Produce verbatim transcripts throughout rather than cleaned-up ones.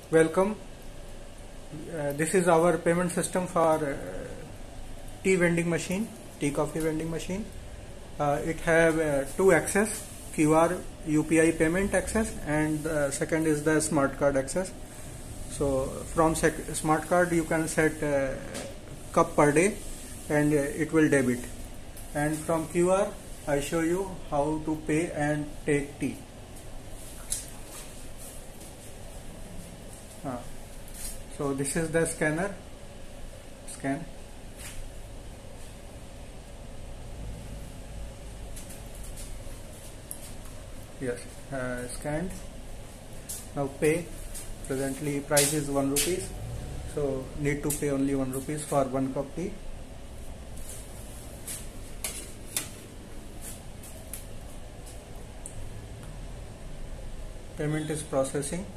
Welcome. Uh, this is our payment system for uh, tea vending machine, tea coffee vending machine. Uh, it have uh, two access, Q R U P I payment access, and uh, second is the smart card access. So from smart card you can set uh, cup per day and uh, it will debit, and from Q R I show you how to pay and take tea. Uh, so this is the scanner. Scan. Yes, uh, scanned. Now pay. Presently price is one rupees, so need to pay only one rupees for one cup tea. Payment is processing.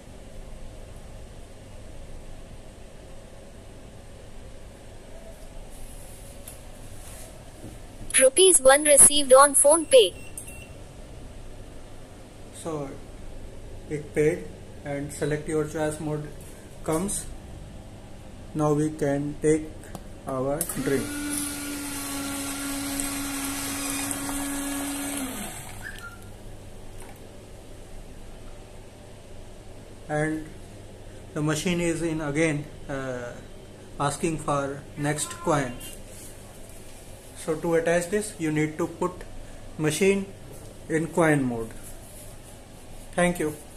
Rupees one received on Phone Pay. So it paid, and select your choice mode comes. Now we can take our drink. And the machine is in again uh, asking for next coin. So to attach this, you need to put machine in coin mode. Thank you.